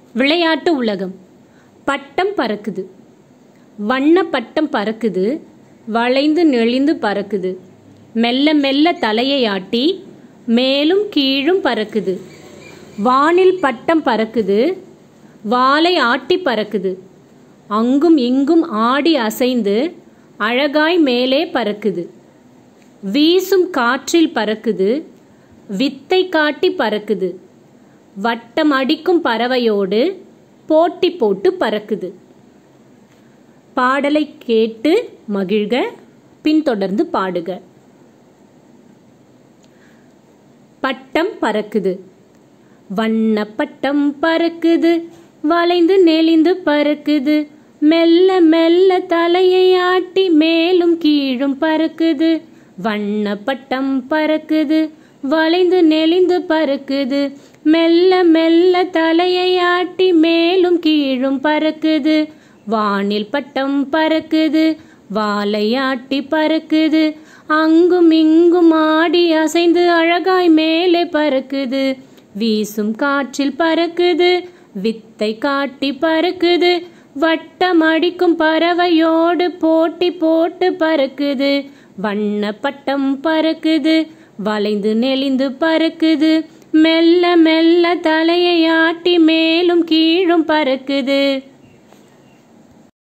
விளையாட்டு உலகம். பட்டம் பறக்குது, வண்ண பட்டம் பறக்குது, வளைந்து நெளிந்து பறக்குது, மெல்ல மெல்ல தலையை ஆட்டி மேலும் கீழும் பறக்குது. வானில் பட்டம் பறக்குது, வாலை ஆட்டி பறக்குது, அங்கும் இங்கும் ஆடி அசைந்து அழகாய் மேலே பறக்குது. வீசும் காற்றில் பறக்குது, வித்தை காட்டி பறக்குது, வட்டம் அடிக்கும் பறவையோடு போட்டி போட்டு பறக்குது. பாடலை கேட்டு மகிழ்க, பின்தொடர்ந்து பாடுக. பட்டம் பறக்குது, வண்ண பட்டம் பறக்குது, வளைந்து நெளிந்து பறக்குது, மெல்ல மெல்ல தலையை ஆட்டி மேலும் கீழும் பறக்குது. வண்ண பட்டம் பறக்குது, வளைந்து நெளிந்து பறக்குது, மெல்ல மெல்ல தலையை ஆட்டி மேலும் கீழும் பறக்குது. வானில் பட்டம் பறக்குது, வாலை ஆட்டி பறக்குது, அங்கும் இங்கும் ஆடி அசைந்து அழகாய் மேலே பறக்குது. வீசும் காற்றில் பறக்குது, வித்தை காட்டி பறக்குது, வட்டம் அடிக்கும் பறவையோடு போட்டி போட்டு பறக்குது. வண்ண பட்டம் பறக்குது, வளைந்து நெளிந்து பறக்குது, மெல்ல மெல்ல தலையை ஆட்டி மேலும் கீழும் பறக்குது.